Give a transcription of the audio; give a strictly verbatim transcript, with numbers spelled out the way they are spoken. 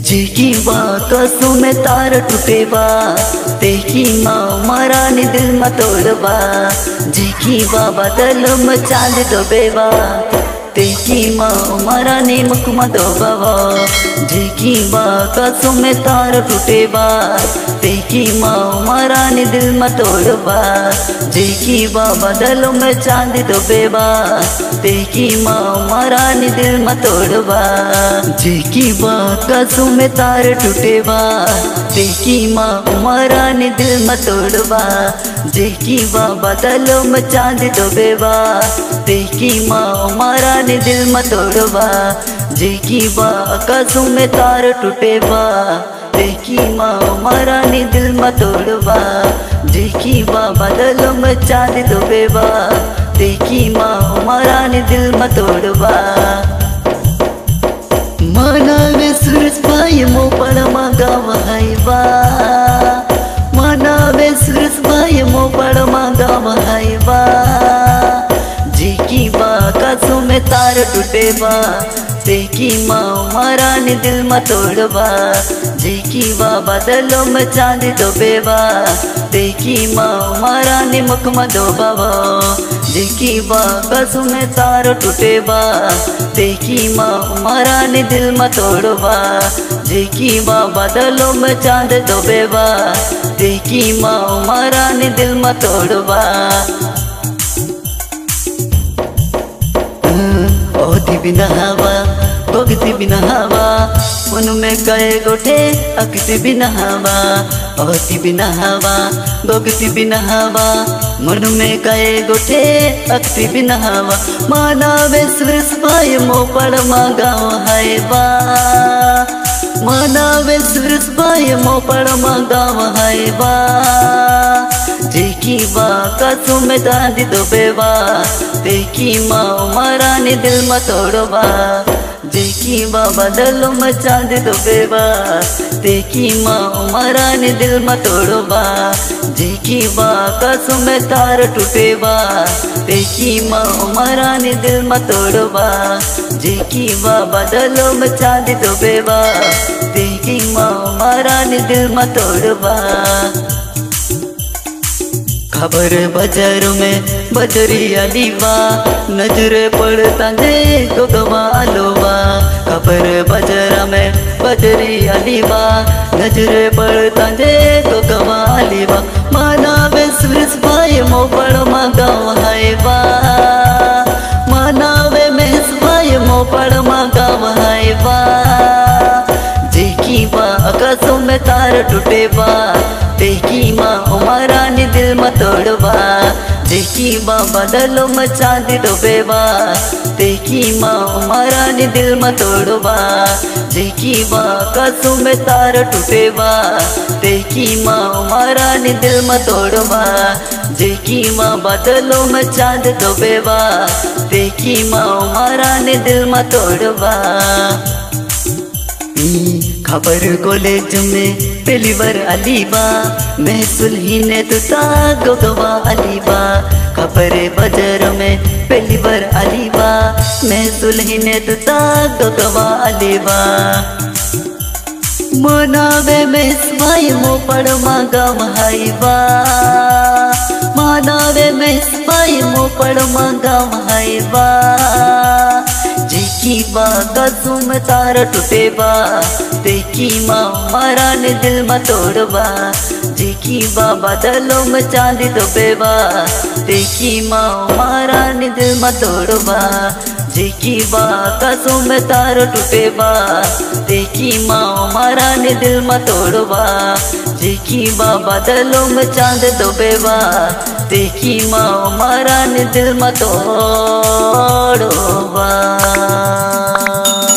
जेकी बात कसू में तार टूटेबा तेकी माँ मारा ने दिल में तोड़बा जेकी बाबा दल में चांद डोबेबा तेकी माँ मारा ने मुख में डोबावा जेकी बात कसू में तार टूटेबा तेकी माँ मारा ने दिल में तोड़बा जेकी बाबा दल में चांद डोबेबा तेकी माँ मारा ने दिल में तोड़बा जेकी बात कसू में तार टूटेबा तेकी माँ मारा ने दिल में तोड़बा जेकी बाबा दल में चांद डोबेबा तेकी माँ मारा ने दिल में तोड़बा जेकी बात कसू में तार टूटेबा तेकी माँ मारा ने दिल में तोड़बा जेकी बाबा दल में चांद डोबेबा तेकी माँ मारा ने दिल में तोड़बा मनावे सूरज भाई मो पड़मा गाव हाईबा मनावे सूरज भाई मो पड़मा गाव हाईबा जेकी बा कसू में तार टूटेबा तेकी माँ मारा ने दिल में तोड़बा जेकी बाबा दलों में चांद डोबेबा तेकी माँ मारा ने मुख में डोबावा जेकी बा कसू में तार टूटेबा तेकी माँ मारा ने दिल में तोड़बा जेकी बाबा दलों में चांद डोबेबा तेकी माँ मारा ने दिल में तोड़बा ओधी बिना हवा भोगती बिना हवा मन में गए गोठे अकती बिना हवा ओधी बिना हवा भोगती बिना हवा मन में गए गोठे अकती बिना हवा मानावे सूरज भाई मो पड़मा गाँव हाईबा मानावे सूरज भाई मो पड़मा गाँव हाईबा जेकी बा कसू में दादी डोबेबा तेकी माँ मारा ने दिल में तोड़बा जेकी बाबा दलों में चांद डोबेबा तेकी माँ मारा ने दिल में तोड़बा जेकी बा कसू में तार टूटेबा तेकी माँ मारा ने दिल में तोड़बा जेकी बाबा दलों में चांद डोबेबा तेकी माँ मारा ने दिल में तोड़बा खबर बाजार में बजरी अलीवा नजरे पड़ता जे गोगवा अलोवा खबर बाजार में बजरी अलीवा नजरे पड़ता जे गोगवा अलीवा मानावे सूरज भाई मो पड़मा गाँव हाईबा मानावे महेश भाई मो पड़मा गाँव हाईबा जेकी बा कसू में तार टूटेबा तेकी माँ मारा ने दिल में तोड़बा जेकी बाबा दलों में चांद डोबेबा तेकी माँ मारा ने दिल में तोड़बा जेकी बा कसू में तार टूटेबा तेकी माँ मारा ने दिल में तोड़बा जेकी माँ बादलों में चांद डोबेबा तेकी माँ मारा ने दिल में तोड़बा खबर कॉलेज में पहली बार अलीबा मैं सुलहीने तुता गोगवा अलीबा खबर बाजार में पहली बार अलीबा मैं सुलहीने तुता गोगवा अलीबा मनावे में भाई मो पड़मा गाँव हाईबा मनावे में भाई मो पड़मा गाँव हाईबा जेकी बा कसू में तार टूटेबा तेकी माँ मारा ने दिल में तोड़बा जेकी बाबा दलों में चांद डोबेबा तेकी माँ मारा ने दिल में तोड़बा जेकी बा कसू में तार टूटेबा तेकी माँ मारा ने दिल में तोड़बा जेकी बाबा दलों में चांद डोबेबा तेकी माँ मारा ने दिल में तोड़बा।